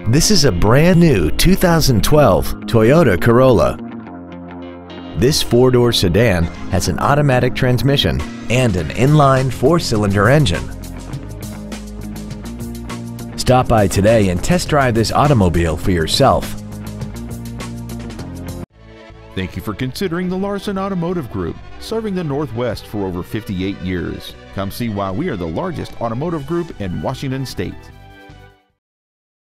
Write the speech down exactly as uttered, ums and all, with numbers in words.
This is a brand new two thousand twelve Toyota Corolla. This four-door sedan has an automatic transmission and an inline four-cylinder engine. Stop by today and test drive this automobile for yourself. Thank you for considering the Larson Automotive Group, serving the Northwest for over fifty-eight years. Come see why we are the largest automotive group in Washington State.